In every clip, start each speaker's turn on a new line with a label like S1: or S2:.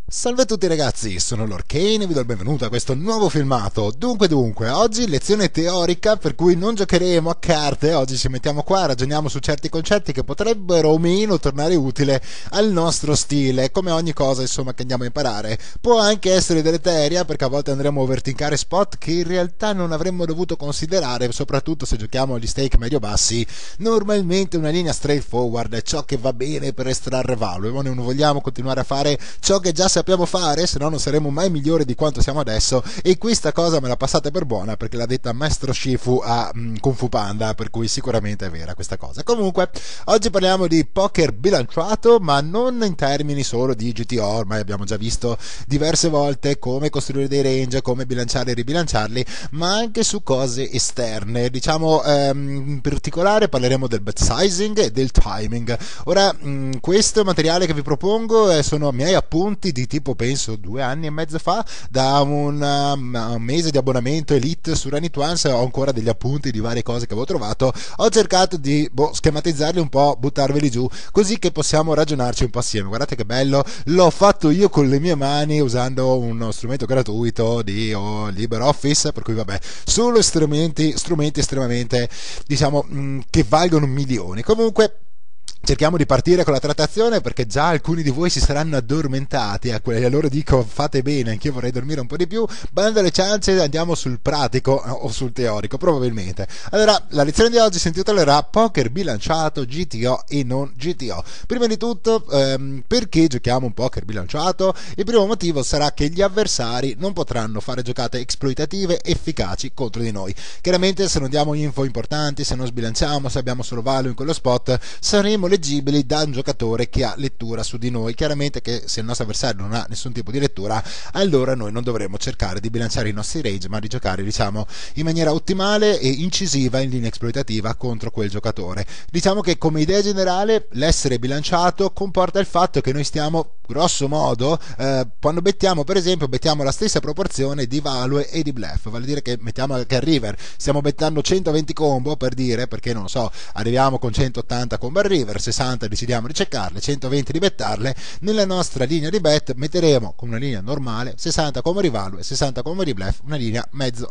S1: Salve a tutti ragazzi, sono Lorcaine e vi do il benvenuto a questo nuovo filmato. Dunque, oggi lezione teorica per cui non giocheremo a carte, oggi ci mettiamo qua, ragioniamo su certi concetti che potrebbero o meno tornare utile al nostro stile. Come ogni cosa insomma che andiamo a imparare, può anche essere deleteria perché a volte andremo a overthinkare spot che in realtà non avremmo dovuto considerare, soprattutto se giochiamo agli stake medio-bassi. Normalmente una linea straightforward è ciò che va bene per estrarre value, ma non vogliamo continuare a fare ciò che già sappiamo fare, se no non saremo mai migliori di quanto siamo adesso, e questa cosa me la passate per buona perché l'ha detta Maestro Shifu a Kung Fu Panda, per cui sicuramente è vera questa cosa. Comunque oggi parliamo di poker bilanciato, ma non in termini solo di GTO. Ormai abbiamo già visto diverse volte come costruire dei range, come bilanciarli e ribilanciarli, ma anche su cose esterne. Diciamo in particolare parleremo del bet sizing e del timing. Ora questo materiale che vi propongo sono miei appunti di tipo penso 2 anni e mezzo fa, da un mese di abbonamento Elite su Run It Once. Ho ancora degli appunti di varie cose che avevo trovato, ho cercato di schematizzarli un po', buttarveli giù così che possiamo ragionarci un po' assieme. Guardate che bello, l'ho fatto io con le mie mani usando uno strumento gratuito di LibreOffice, per cui vabbè, solo strumenti estremamente diciamo che valgono milioni. Comunque cerchiamo di partire con la trattazione perché già alcuni di voi si saranno addormentati, allora dico fate bene, anch'io vorrei dormire un po' di più. Bando alle ciance, andiamo sul pratico o sul teorico probabilmente. Allora, la lezione di oggi si intitolerà Poker bilanciato, GTO e non GTO. Prima di tutto, perché giochiamo un poker bilanciato? Il primo motivo sarà che gli avversari non potranno fare giocate esploitative efficaci contro di noi. Chiaramente se non diamo info importanti, se non sbilanciamo, se abbiamo solo value in quello spot, saremo leggibili da un giocatore che ha lettura su di noi. Chiaramente che se il nostro avversario non ha nessun tipo di lettura, allora noi non dovremo cercare di bilanciare i nostri range, ma di giocare diciamo in maniera ottimale e incisiva in linea esploitativa contro quel giocatore. Diciamo che come idea generale l'essere bilanciato comporta il fatto che noi stiamo grosso modo quando bettiamo, per esempio, bettiamo la stessa proporzione di value e di bluff, vale a dire che mettiamo che al river stiamo bettando 120 combo, per dire, perché non lo so, arriviamo con 180 combo al river, 60 decidiamo di ceccarle, 120 di bettarle. Nella nostra linea di bet metteremo con una linea normale 60 combo di value, 60 combo di bluff, una linea mezzo.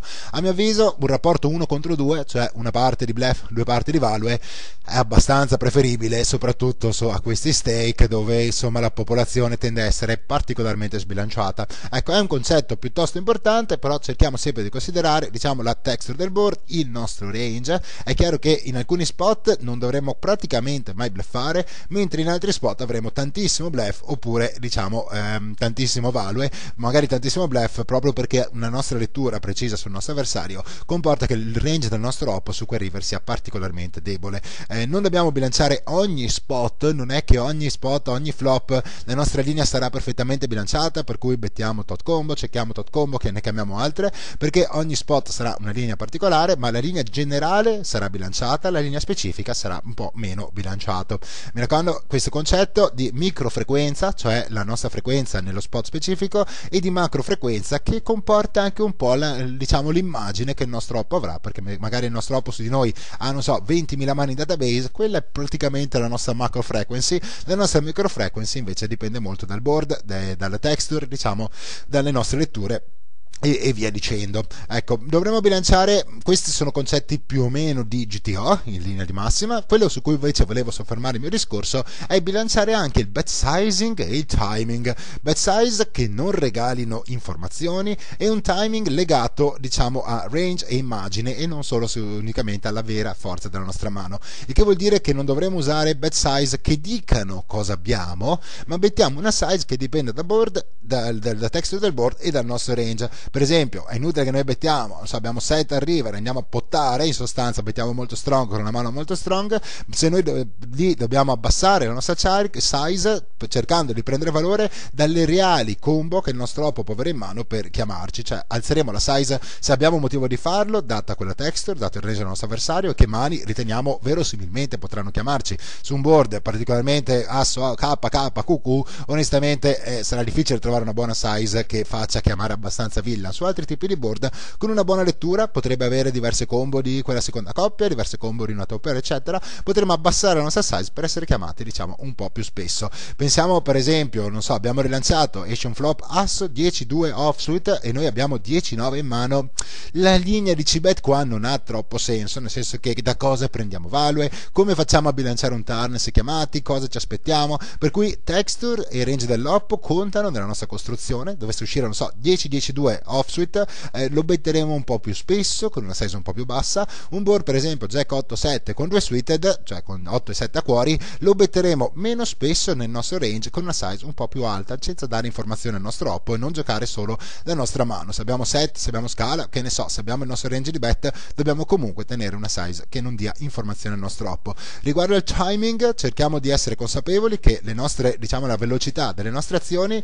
S1: A mio avviso un rapporto 1 contro 2, cioè una parte di bluff, 2 parti di value, è abbastanza preferibile, soprattutto a questi stake dove insomma la popolazione tende a essere particolarmente sbilanciata. Ecco, è un concetto piuttosto importante, però cerchiamo sempre di considerare diciamo la texture del board, il nostro range. È chiaro che in alcuni spot non dovremo praticamente mai bluffare, mentre in altri spot avremo tantissimo bluff oppure diciamo tantissimo value, magari tantissimo bluff, proprio perché una nostra lettura precisa sul nostro avversario comporta che il range del nostro oppo su quel river sia particolarmente debole. Non dobbiamo bilanciare ogni spot, non è che ogni spot, ogni flop la nostra linea sarà perfettamente bilanciata, per cui bettiamo tot combo, cerchiamo tot combo, che ne chiamiamo altre, perché ogni spot sarà una linea particolare, ma la linea generale sarà bilanciata, la linea specifica sarà un po' meno bilanciato. Mi raccomando questo concetto di microfrequenza, cioè la nostra frequenza nello spot specifico, e di macrofrequenza, che comporta anche un po' diciamo l'immagine che il nostro oppo avrà, perché magari il nostro oppo su di noi ha non so 20.000 mani in database, quella è praticamente la nostra macro frequency. La nostra microfrequency invece dipende molto dal board, dalla texture, diciamo dalle nostre letture e via dicendo. Ecco, dovremo bilanciare, questi sono concetti più o meno di GTO in linea di massima. Quello su cui invece volevo soffermare il mio discorso è bilanciare anche il bet sizing e il timing. Bet size che non regalino informazioni e un timing legato diciamo a range e immagine e non solo unicamente alla vera forza della nostra mano, il che vuol dire che non dovremo usare bet size che dicano cosa abbiamo, ma bettiamo una size che dipende dal board, dalla texture del board e dal nostro range. Per esempio è inutile che noi bettiamo, non so, abbiamo 7 al river, andiamo a pottare, in sostanza bettiamo molto strong con una mano molto strong, se noi lì dobbiamo abbassare la nostra size cercando di prendere valore dalle reali combo che il nostro oppo può avere in mano per chiamarci, cioè alzeremo la size se abbiamo motivo di farlo, data quella texture, dato il range del nostro avversario e che mani riteniamo verosimilmente potranno chiamarci. Su un board particolarmente asso K, QQ, onestamente sarà difficile trovare una buona size che faccia chiamare abbastanza villa Vanilla, su altri tipi di board, con una buona lettura potrebbe avere diverse combo di quella seconda coppia, diverse combo di una top pair, eccetera. Potremmo abbassare la nostra size per essere chiamati, diciamo, un po' più spesso. Pensiamo per esempio, non so, abbiamo rilanciato Asian Flop Ass 10-2 offsuit e noi abbiamo 10-9 in mano. La linea di C-Bet qua non ha troppo senso, nel senso che da cosa prendiamo value, come facciamo a bilanciare un turn se chiamati, cosa ci aspettiamo, per cui texture e range dell'oppo contano nella nostra costruzione. Dovesse uscire, non so, 10-10-2 offsuit, lo betteremo un po' più spesso con una size un po' più bassa. Un board per esempio Jack 8-7 con 2 suited, cioè con 8 e 7 a cuori, lo betteremo meno spesso nel nostro range con una size un po' più alta, senza dare informazione al nostro oppo e non giocare solo la nostra mano. Se abbiamo set, se abbiamo scala, che ne so, se abbiamo il nostro range di bet, dobbiamo comunque tenere una size che non dia informazione al nostro oppo. Riguardo al timing, cerchiamo di essere consapevoli che le nostre, diciamo, la velocità delle nostre azioni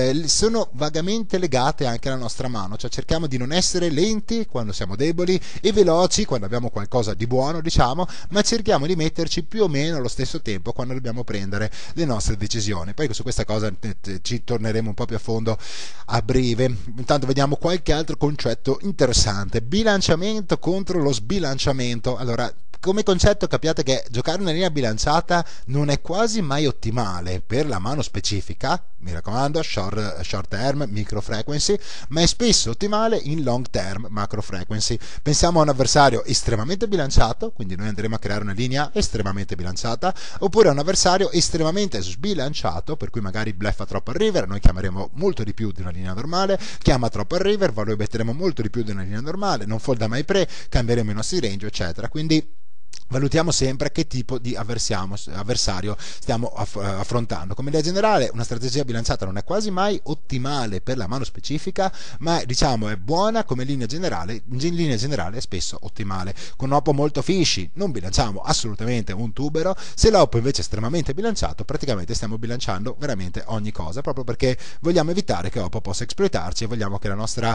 S1: sono vagamente legate anche alla nostra mano, cioè cerchiamo di non essere lenti quando siamo deboli e veloci quando abbiamo qualcosa di buono, diciamo, ma cerchiamo di metterci più o meno allo stesso tempo quando dobbiamo prendere le nostre decisioni. Poi su questa cosa ci torneremo un po' più a fondo a breve. Intanto vediamo qualche altro concetto interessante: bilanciamento contro lo sbilanciamento. Allora, come concetto capiate che giocare una linea bilanciata non è quasi mai ottimale per la mano specifica, mi raccomando, short term, micro frequency, ma è spesso ottimale in long term, macro frequency. Pensiamo a un avversario estremamente bilanciato, quindi noi andremo a creare una linea estremamente bilanciata, oppure a un avversario estremamente sbilanciato, per cui magari bleffa troppo al river, noi chiameremo molto di più di una linea normale, chiama troppo al river, valore betteremo molto di più di una linea normale, non folda mai pre, cambieremo i nostri range, eccetera. Quindi valutiamo sempre che tipo di avversario stiamo affrontando. Come idea generale, una strategia bilanciata non è quasi mai ottimale per la mano specifica, ma diciamo è buona come linea generale. In linea generale è spesso ottimale. Con un oppo molto fishy non bilanciamo assolutamente un tubero. Se l'oppo invece è estremamente bilanciato, praticamente stiamo bilanciando veramente ogni cosa, proprio perché vogliamo evitare che oppo possa esploitarci e vogliamo che la nostra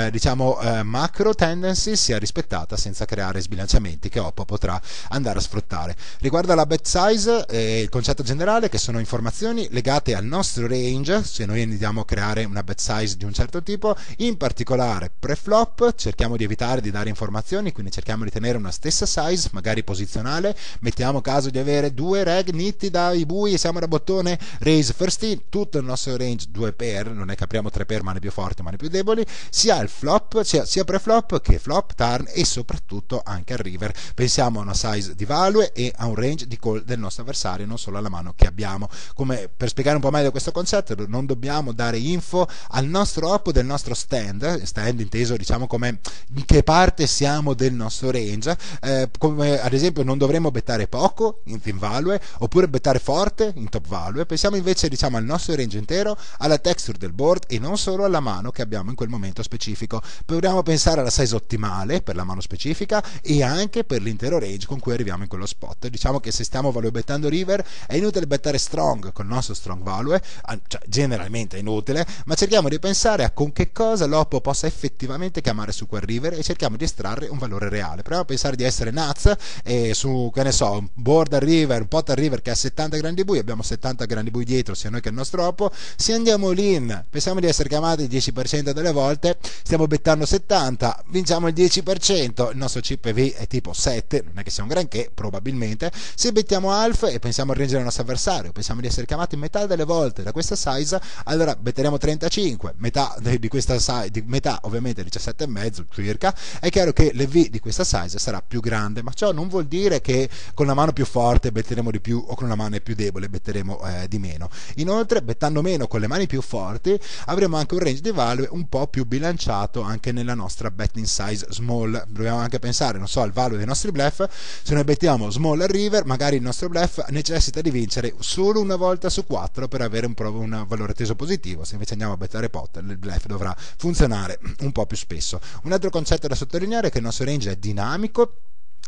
S1: macro tendency sia rispettata senza creare sbilanciamenti che oppo potrà andare a sfruttare. Riguardo alla bet size, il concetto generale che sono informazioni legate al nostro range. Se noi andiamo a creare una bet size di un certo tipo, in particolare pre-flop, cerchiamo di evitare di dare informazioni, quindi cerchiamo di tenere una stessa size, magari posizionale. Mettiamo caso di avere due reg nitti dai bui e siamo da bottone raise first in, tutto il nostro range 2 pair, non è che apriamo 3 pair mani più forti, mani più deboli, sia il flop, sia pre-flop che flop, turn e soprattutto anche al river. Pensiamo a una size di value e a un range di call del nostro avversario, non solo alla mano che abbiamo. Come per spiegare un po' meglio questo concetto, non dobbiamo dare info al nostro oppo del nostro stand inteso diciamo come in che parte siamo del nostro range, come ad esempio non dovremmo bettare poco in thin value oppure bettare forte in top value. Pensiamo invece diciamo al nostro range intero, alla texture del board e non solo alla mano che abbiamo in quel momento specifico. Proviamo a pensare alla size ottimale per la mano specifica e anche per l'intero range con cui arriviamo in quello spot. Diciamo che se stiamo value bettando river è inutile bettare strong con il nostro strong value, cioè generalmente è inutile, ma cerchiamo di pensare a con che cosa l'oppo possa effettivamente chiamare su quel river e cerchiamo di estrarre un valore reale. Proviamo a pensare di essere nuts e su, che ne so, un board al river, un pot al river che ha 70 grandi bui, abbiamo 70 grandi bui dietro sia noi che il nostro oppo. Se andiamo in, pensiamo di essere chiamati il 10% delle volte, stiamo bettando 70, vinciamo il 10%, il nostro CPV è tipo 7, non è che sia un granché probabilmente. Se bettiamo alf e pensiamo a range del nostro avversario, pensiamo di essere chiamati metà delle volte da questa size, allora betteremo 35, metà di questa size, metà ovviamente 17,5 circa. È chiaro che l'EV di questa size sarà più grande, ma ciò non vuol dire che con la mano più forte betteremo di più o con la mano più debole betteremo di meno. Inoltre, bettando meno con le mani più forti avremo anche un range di value un po' più bilanciato anche nella nostra betting size small. Proviamo anche a pensare, non so, al value dei nostri bluff. Se noi bettiamo small al river, magari il nostro bluff necessita di vincere solo una volta su 4 per avere un valore teso positivo. Se invece andiamo a bettare pot, il bluff dovrà funzionare un po' più spesso. Un altro concetto da sottolineare è che il nostro range è dinamico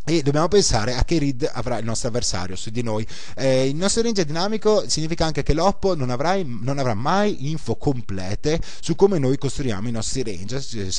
S1: e dobbiamo pensare a che read avrà il nostro avversario su di noi. Il nostro range è dinamico, significa anche che l'oppo non avrà mai info complete su come noi costruiamo i nostri range.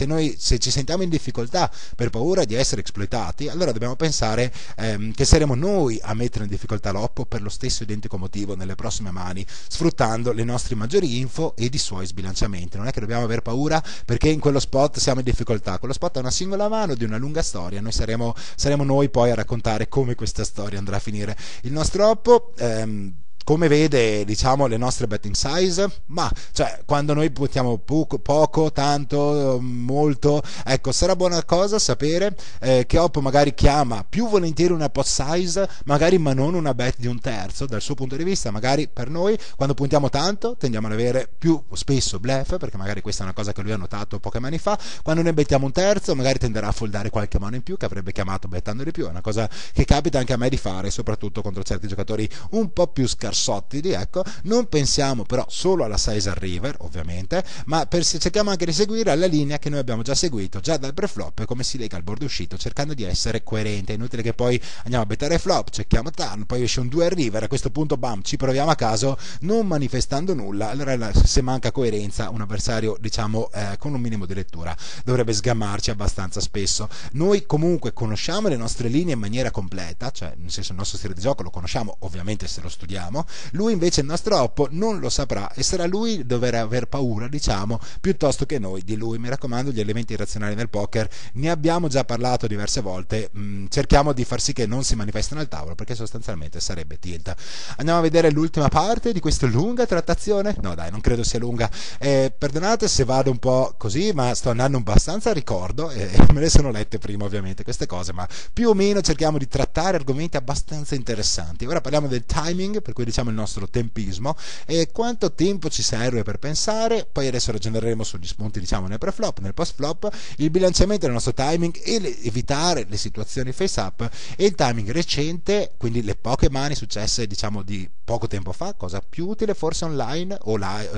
S1: Se ci sentiamo in difficoltà per paura di essere esploitati, allora dobbiamo pensare che saremo noi a mettere in difficoltà l'oppo per lo stesso identico motivo nelle prossime mani, sfruttando le nostre maggiori info ed i suoi sbilanciamenti. Non è che dobbiamo aver paura perché in quello spot siamo in difficoltà, quello spot è una singola mano di una lunga storia, noi saremo noi poi a raccontare come questa storia andrà a finire. Il nostro oppo come vede, diciamo, le nostre betting size, ma cioè quando noi buttiamo poco, tanto, molto, ecco, sarà buona cosa sapere che oppo magari chiama più volentieri una pot size, magari, ma non una bet di un terzo. Dal suo punto di vista, magari per noi quando puntiamo tanto tendiamo ad avere più spesso bluff, perché magari questa è una cosa che lui ha notato poche mani fa. Quando noi bettiamo un terzo magari tenderà a foldare qualche mano in più che avrebbe chiamato bettando di più. È una cosa che capita anche a me di fare, soprattutto contro certi giocatori un po' più scarsottili, ecco. Non pensiamo però solo alla size al river, ovviamente, ma cerchiamo anche di seguire alla linea che noi abbiamo già seguito già dal preflop, come si lega al board uscito, cercando di essere coerente. È inutile che poi andiamo a bettare flop, cerchiamo turn, poi esce un 2 al river, a questo punto bam, ci proviamo a caso non manifestando nulla. Allora se manca coerenza un avversario, diciamo, con un minimo di lettura dovrebbe sgammarci abbastanza spesso. Noi comunque conosciamo le nostre linee in maniera completa, cioè nel senso il nostro stile di gioco lo conosciamo ovviamente se lo studiamo. Lui invece, il nostro oppo, non lo saprà e sarà lui dover aver paura, diciamo, piuttosto che noi di lui. Mi raccomando, gli elementi irrazionali nel poker ne abbiamo già parlato diverse volte, cerchiamo di far sì che non si manifestino al tavolo, perché sostanzialmente sarebbe tilt. Andiamo a vedere l'ultima parte di questa lunga trattazione. No dai, non credo sia lunga, perdonate se vado un po' così, ma sto andando abbastanza a ricordo e me le sono lette prima ovviamente queste cose, ma più o meno cerchiamo di trattare argomenti abbastanza interessanti. Ora parliamo del timing, per cui diciamo il nostro tempismo e quanto tempo ci serve per pensare. Poi adesso ragioneremo sugli spunti, diciamo, nel preflop, nel postflop, il bilanciamento del nostro timing e evitare le situazioni face up, e il timing recente, quindi le poche mani successe, diciamo, di poco tempo fa, cosa più utile forse online o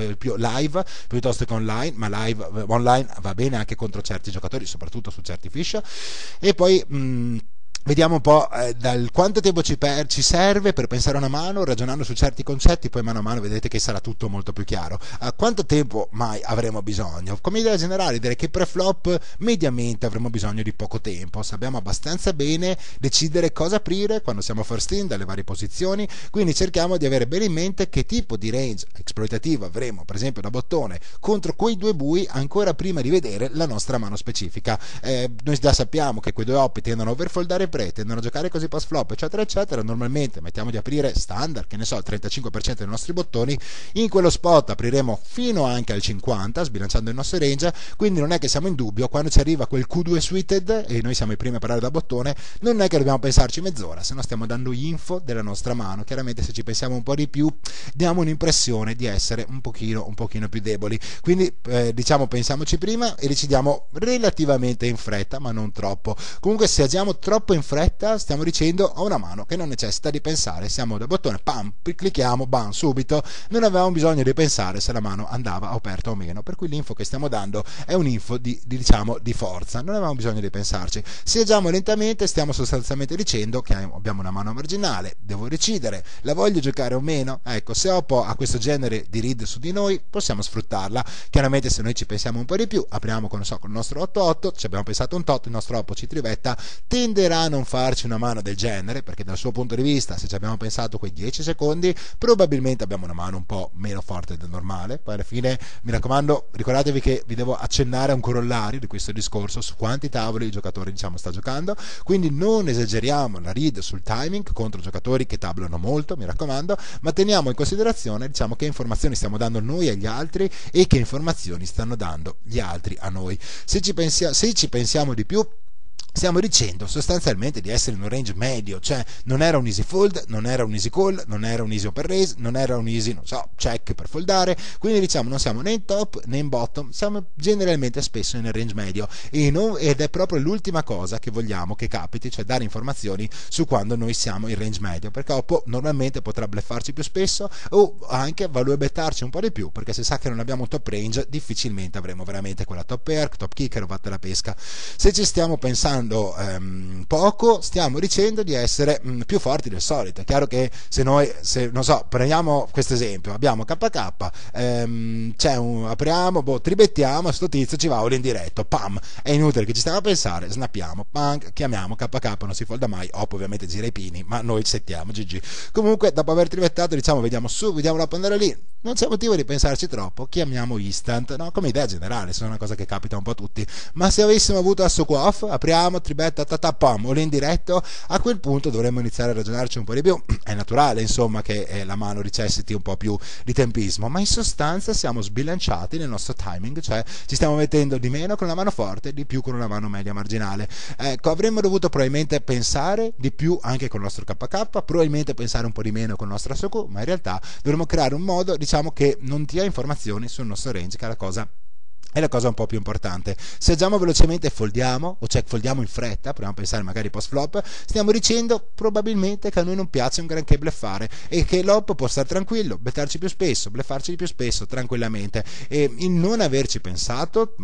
S1: live piuttosto che online, ma online va bene anche contro certi giocatori, soprattutto su certi fish. E poi vediamo un po' dal quanto tempo ci serve per pensare a una mano, ragionando su certi concetti, poi mano a mano vedete che sarà tutto molto più chiaro. Quanto tempo mai avremo bisogno? Come idea generale direi che pre-flop mediamente avremo bisogno di poco tempo, sappiamo abbastanza bene decidere cosa aprire quando siamo first in dalle varie posizioni, quindi cerchiamo di avere bene in mente che tipo di range esploitativo avremo, per esempio da bottone, contro quei due bui ancora prima di vedere la nostra mano specifica. Noi già sappiamo che quei due oppi tendono a overfoldare, tendono a giocare così post flop, eccetera eccetera. Normalmente mettiamo di aprire standard, che ne so, il 35% dei nostri bottoni, in quello spot apriremo fino anche al 50%, sbilanciando il nostro range, quindi non è che siamo in dubbio. Quando ci arriva quel Q2 suited e noi siamo i primi a parare da bottone, non è che dobbiamo pensarci mezz'ora, se no stiamo dando info della nostra mano. Chiaramente se ci pensiamo un po' di più diamo un'impressione di essere un pochino più deboli, quindi diciamo pensiamoci prima e decidiamo relativamente in fretta, ma non troppo. Comunque se agiamo troppo in fretta stiamo dicendo ho una mano che non necessita di pensare, siamo da bottone, pam, clicchiamo, bam, subito, non avevamo bisogno di pensare se la mano andava aperta o meno, per cui l'info che stiamo dando è un'info diciamo di forza, non avevamo bisogno di pensarci. Se agiamo lentamente stiamo sostanzialmente dicendo che abbiamo una mano marginale, devo decidere, la voglio giocare o meno. Ecco, se oppo a questo genere di read su di noi possiamo sfruttarla. Chiaramente se noi ci pensiamo un po' di più, apriamo con il nostro 8-8, ci abbiamo pensato un tot, il nostro oppo ci trivetta, tenderà a non farci una mano del genere, perché dal suo punto di vista, se ci abbiamo pensato quei 10 secondi, probabilmente abbiamo una mano un po' meno forte del normale. Poi alla fine, mi raccomando, ricordatevi che vi devo accennare a un corollario di questo discorso su quanti tavoli il giocatore, diciamo, sta giocando, quindi non esageriamo la read sul timing contro giocatori che tablano molto, mi raccomando, ma teniamo in considerazione, diciamo, che informazioni stiamo dando noi agli altri e che informazioni stanno dando gli altri a noi. Se ci pensiamo di più, stiamo dicendo sostanzialmente di essere in un range medio, cioè non era un easy fold, non era un easy call, non era un easy open raise, non era un easy, non so, check per foldare, quindi diciamo non siamo né in top né in bottom, siamo generalmente spesso nel range medio ed è proprio l'ultima cosa che vogliamo che capiti, cioè dare informazioni su quando noi siamo in range medio, perché oppo normalmente potrà bleffarci più spesso o anche value bettarci un po' di più, perché se sa che non abbiamo un top range difficilmente avremo veramente quella top pair, top kicker o vatte la pesca. Se ci stiamo pensando bluffando poco, stiamo dicendo di essere più forti del solito. È chiaro che se non so, prendiamo questo esempio, abbiamo KK, apriamo, tribettiamo, sto tizio ci va all in diretto, pam, è inutile che ci stiamo a pensare, snappiamo, punk, chiamiamo KK, non si folda mai, ovviamente gira i pini, ma noi settiamo, GG. Comunque, dopo aver tribettato, diciamo, vediamo la pandera lì, non c'è motivo di pensarci troppo, chiamiamo instant, no? Come idea generale, sono una cosa che capita un po' a tutti, ma se avessimo avuto Asso Quoff, apriamo, tribetta, pam, all in diretto, a quel punto dovremmo iniziare a ragionarci un po' di più. È naturale, insomma, che la mano necessiti un po' più di tempismo, ma in sostanza siamo sbilanciati nel nostro timing, cioè ci stiamo mettendo di meno con la mano forte, di più con una mano media marginale. Ecco, avremmo dovuto probabilmente pensare di più anche con il nostro KK, probabilmente pensare un po' di meno con il nostro Asoku, ma in realtà dovremmo creare un modo, diciamo, che non dia informazioni sul nostro range, che è la cosa un po' più importante. Se agiamo velocemente foldiamo, o check foldiamo in fretta, proviamo a pensare magari post flop, stiamo dicendo probabilmente che a noi non piace un granché bluffare e che l'op può stare tranquillo, bettarci più spesso, bluffarci più spesso tranquillamente, e il non averci pensato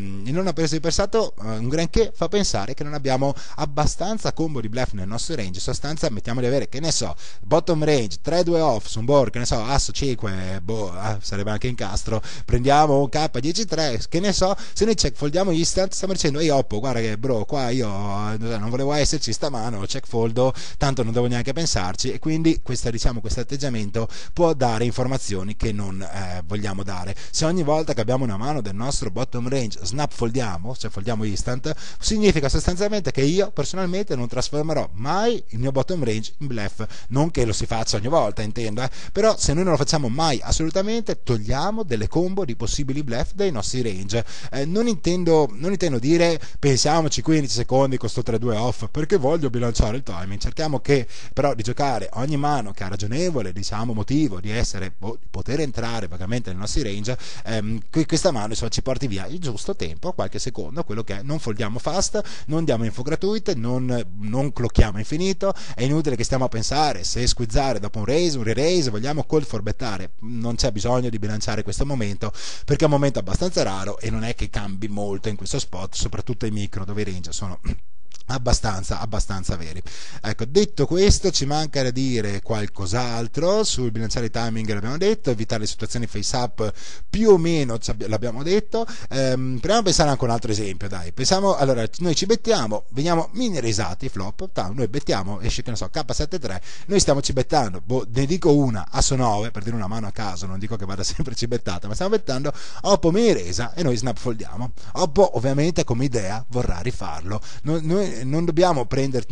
S1: un granché fa pensare che non abbiamo abbastanza combo di bluff nel nostro range. In sostanza mettiamo di avere, che ne so, bottom range 3-2 off su un board, che ne so, asso 5, sarebbe anche incastro, prendiamo un K10-3, che ne so, se noi check foldiamo instant stiamo dicendo ehi Oppo, guarda che bro, qua io non volevo esserci stamano, check foldo, tanto non devo neanche pensarci, e quindi questo atteggiamento può dare informazioni che non vogliamo dare. Se ogni volta che abbiamo una mano del nostro bottom range snap foldiamo, cioè foldiamo instant, significa sostanzialmente che io personalmente non trasformerò mai il mio bottom range in bluff, non che lo si faccia ogni volta, intendo, però se noi non lo facciamo mai assolutamente, togliamo delle combo di possibili bluff dai nostri range. Non intendo dire pensiamoci 15 secondi con sto 3-2 off perché voglio bilanciare il timing. Cerchiamo però di giocare ogni mano che ha ragionevole, diciamo, motivo di poter entrare vagamente nei nostri range, questa mano, insomma, ci porti via il giusto tempo, qualche secondo, quello che è. Non foldiamo fast, non diamo info gratuite, non clocchiamo infinito. È inutile che stiamo a pensare se squizzare dopo un raise, un re-raise, vogliamo call for bettare. Non c'è bisogno di bilanciare questo momento, perché è un momento abbastanza raro e non è che cambi molto in questo spot, soprattutto ai micro dove i range sono abbastanza veri. Ecco, detto questo, ci manca da dire qualcos'altro sul bilanciare il timing. L'abbiamo detto, evitare le situazioni face up più o meno l'abbiamo detto. Proviamo a pensare anche a un altro esempio, dai. Pensiamo, allora, noi ci bettiamo, veniamo mini risati flop, noi bettiamo, esce, che ne so, K7-3, noi stiamo cibettando, ne dico una, Asso 9, per dire una mano a caso, non dico che vada sempre cibettata, ma stiamo bettando Oppo mini resa e noi snap foldiamo. Oppo ovviamente come idea vorrà rifarlo. Noi non dobbiamo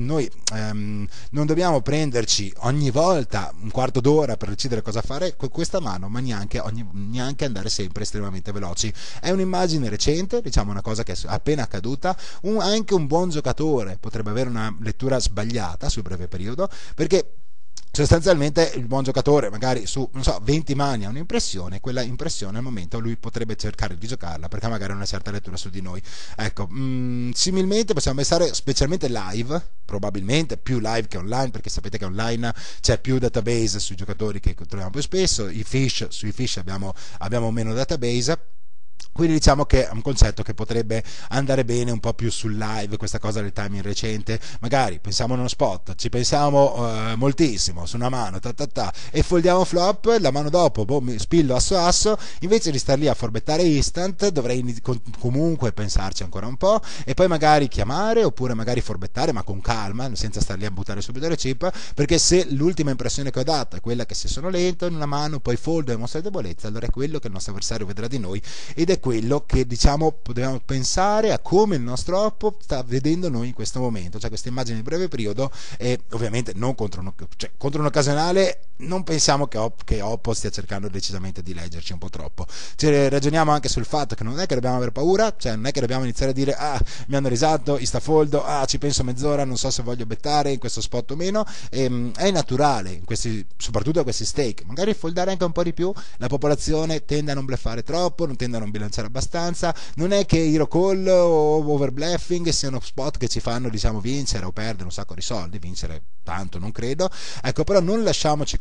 S1: prenderci ogni volta un quarto d'ora per decidere cosa fare con questa mano, ma neanche andare sempre estremamente veloci. È un'immagine recente, diciamo una cosa che è appena accaduta. Anche un buon giocatore potrebbe avere una lettura sbagliata sul breve periodo, perché sostanzialmente il buon giocatore magari su, non so, 20 mani ha un'impressione, quella impressione al momento lui potrebbe cercare di giocarla perché magari ha una certa lettura su di noi. Ecco, similmente possiamo pensare, specialmente live, probabilmente più live che online, perché sapete che online c'è più database sui giocatori che troviamo più spesso, sui fish abbiamo meno database. Quindi diciamo che è un concetto che potrebbe andare bene un po' più sul live, questa cosa del timing recente. Magari pensiamo a uno spot, ci pensiamo moltissimo su una mano, e foldiamo flop, la mano dopo spillo asso, invece di star lì a forbettare instant dovrei comunque pensarci ancora un po' e poi magari chiamare, oppure magari forbettare ma con calma, senza star lì a buttare subito le chip, perché se l'ultima impressione che ho dato è quella che se sono lento in una mano poi foldo e mostro debolezza, allora è quello che il nostro avversario vedrà di noi, ed è quello che, diciamo, dobbiamo pensare a come il nostro Oppo sta vedendo noi in questo momento, cioè questa immagine di breve periodo, e ovviamente non contro un occasionale. Non pensiamo che Oppo stia cercando decisamente di leggerci un po' troppo. Ragioniamo anche sul fatto che non è che dobbiamo avere paura, cioè non è che dobbiamo iniziare a dire mi hanno risato, instafoldo, ci penso mezz'ora, non so se voglio bettare in questo spot o meno. È naturale, soprattutto a questi stake, magari foldare anche un po' di più. La popolazione tende a non bluffare troppo, non tende a non bilanciare abbastanza. Non è che hero call o overbluffing siano spot che ci fanno, diciamo, vincere o perdere un sacco di soldi, vincere tanto non credo, ecco, però non lasciamoci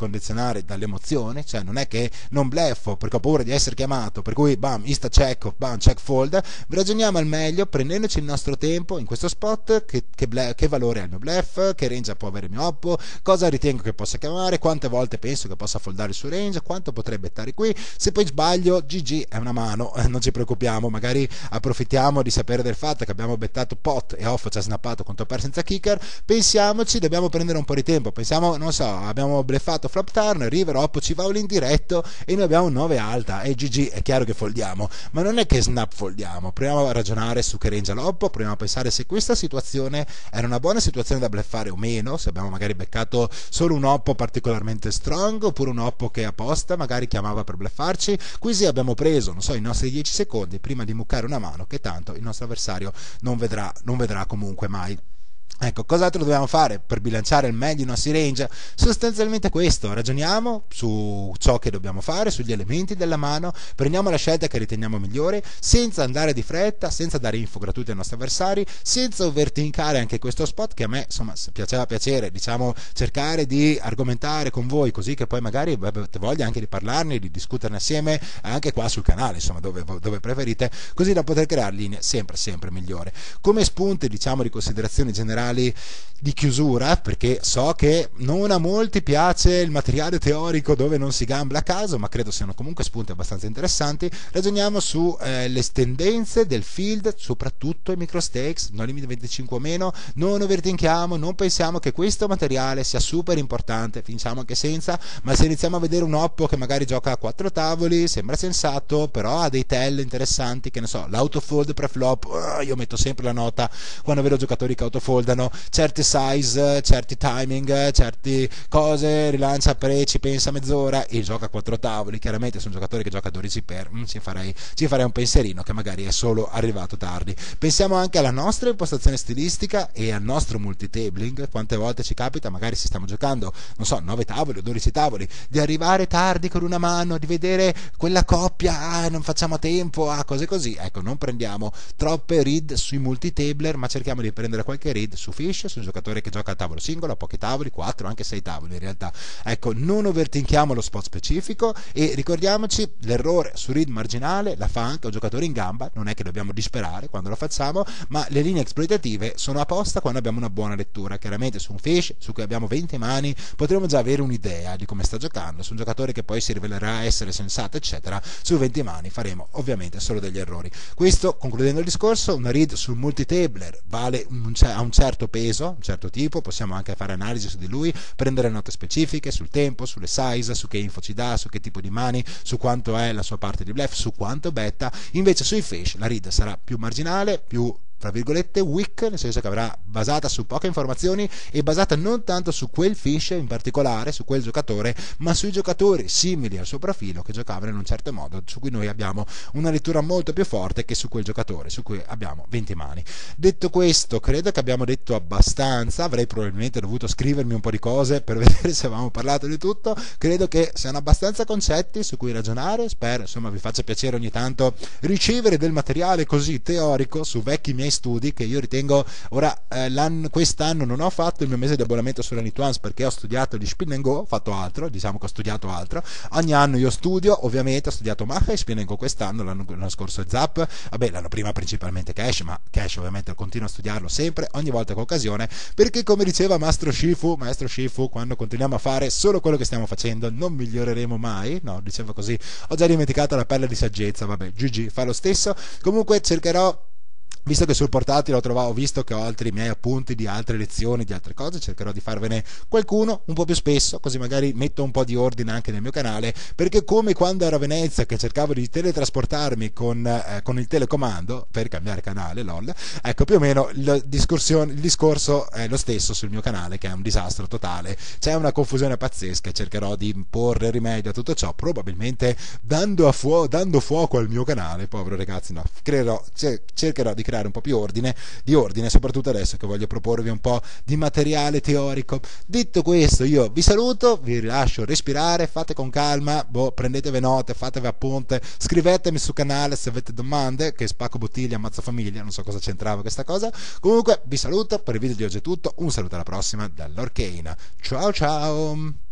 S1: condizionare dall'emozione, cioè non è che non bleffo perché ho paura di essere chiamato, per cui bam, insta check, bam, check fold, ragioniamo al meglio prendendoci il nostro tempo in questo spot, che valore ha il mio bluff, che range può avere il mio oppo, cosa ritengo che possa chiamare, quante volte penso che possa foldare il suo range, quanto potrei bettare qui, se poi sbaglio GG è una mano, non ci preoccupiamo, magari approfittiamo di sapere del fatto che abbiamo bettato pot e off ci ha snappato contro per senza kicker, pensiamoci, dobbiamo prendere un po' di tempo, pensiamo, non so, abbiamo bleffato flop turn, river, oppo, ci va all in diretto e noi abbiamo un 9 alta e GG, è chiaro che foldiamo, ma non è che snap foldiamo, proviamo a ragionare su che range l'oppo, proviamo a pensare se questa situazione era una buona situazione da bleffare o meno, se abbiamo magari beccato solo un oppo particolarmente strong oppure un oppo che apposta magari chiamava per bleffarci, così abbiamo preso, non so, i nostri 10 secondi prima di muccare una mano che tanto il nostro avversario non vedrà comunque mai. Ecco, cos'altro dobbiamo fare per bilanciare al meglio i nostri range? Sostanzialmente questo, ragioniamo su ciò che dobbiamo fare, sugli elementi della mano, prendiamo la scelta che riteniamo migliore, senza andare di fretta, senza dare info gratuite ai nostri avversari, senza overthinkare anche questo spot che a me insomma piaceva piacere, diciamo, cercare di argomentare con voi così che poi magari avete voglia anche di parlarne, di discuterne assieme anche qua sul canale, insomma, dove preferite, così da poter creare linee sempre migliori. Come spunti, diciamo, di considerazioni generali di chiusura, perché so che non a molti piace il materiale teorico dove non si gambla a caso, ma credo siano comunque spunti abbastanza interessanti, ragioniamo su le tendenze del field, soprattutto i micro stakes, no limite 25 o meno, non overthinkiamo, non pensiamo che questo materiale sia super importante, finisciamo anche senza, ma se iniziamo a vedere un oppo che magari gioca a 4 tavoli, sembra sensato, però ha dei tell interessanti, che ne so, l'autofold pre-flop, io metto sempre la nota quando vedo giocatori che autofoldano, certi size, certi timing, certe cose, rilancia pre, ci pensa mezz'ora e gioca a 4 tavoli, chiaramente se un giocatore che gioca a 12 per ci farei un pensierino che magari è solo arrivato tardi. Pensiamo anche alla nostra impostazione stilistica e al nostro multitabling, quante volte ci capita, magari se stiamo giocando, non so, 9 tavoli o 12 tavoli, di arrivare tardi con una mano, di vedere quella coppia, non facciamo a tempo, cose così, ecco, non prendiamo troppe read sui multitabler, ma cerchiamo di prendere qualche read su fish, su un giocatore che gioca a tavolo singolo, a pochi tavoli, 4, anche 6 tavoli in realtà. Ecco, non overthinkiamo lo spot specifico e ricordiamoci, l'errore su read marginale la fa anche un giocatore in gamba, non è che dobbiamo disperare quando lo facciamo, ma le linee esploitative sono apposta quando abbiamo una buona lettura. Chiaramente su un fish su cui abbiamo 20 mani potremo già avere un'idea di come sta giocando, su un giocatore che poi si rivelerà essere sensato eccetera, su 20 mani faremo ovviamente solo degli errori. Questo, concludendo il discorso, una read sul multitabler vale a un certo peso, un certo tipo, possiamo anche fare analisi su di lui, prendere note specifiche sul tempo, sulle size, su che info ci dà, su che tipo di mani, su quanto è la sua parte di bluff, su quanto betta. Invece sui fish la read sarà più marginale, più tra virgolette weak, nel senso che avrà basata su poche informazioni e basata non tanto su quel fish in particolare, su quel giocatore, ma sui giocatori simili al suo profilo che giocavano in un certo modo, su cui noi abbiamo una lettura molto più forte che su quel giocatore su cui abbiamo 20 mani. Detto questo, credo che abbiamo detto abbastanza, avrei probabilmente dovuto scrivermi un po' di cose per vedere se avevamo parlato di tutto, credo che siano abbastanza concetti su cui ragionare, spero insomma vi faccia piacere ogni tanto ricevere del materiale così teorico su vecchi miei studi che io ritengo ora quest'anno non ho fatto il mio mese di abbonamento sulla Nituans perché ho studiato gli Spin and Go, ho fatto altro, diciamo che ho studiato altro, ogni anno io studio, ovviamente ho studiato Macha e Spin and Go quest'anno, l'anno scorso Zap, vabbè l'anno prima principalmente Cash, ma Cash ovviamente continuo a studiarlo sempre, ogni volta che ho occasione, perché come diceva Maestro Shifu, quando continuiamo a fare solo quello che stiamo facendo non miglioreremo mai, no, diceva così, ho già dimenticato la perla di saggezza, vabbè, GG, fa lo stesso, comunque cercherò, visto che sul portatile ho visto che ho altri miei appunti di altre lezioni, di altre cose, cercherò di farvene qualcuno un po' più spesso, così magari metto un po' di ordine anche nel mio canale, perché come quando ero a Venezia che cercavo di teletrasportarmi con il telecomando per cambiare canale, lol, ecco più o meno il discorso è lo stesso sul mio canale, che è un disastro totale, c'è una confusione pazzesca e cercherò di porre rimedio a tutto ciò, probabilmente dando fuoco al mio canale, povero ragazzi, no, cercherò di creare un po' più di ordine, soprattutto adesso che voglio proporvi un po' di materiale teorico. Detto questo, io vi saluto, vi lascio respirare, fate con calma, prendetevi note, fatevi appunte, scrivetemi sul canale se avete domande, che spacco bottiglie, ammazzo famiglia, non so cosa c'entrava questa cosa. Comunque vi saluto, per il video di oggi è tutto, un saluto alla prossima dall'Orcane, ciao ciao!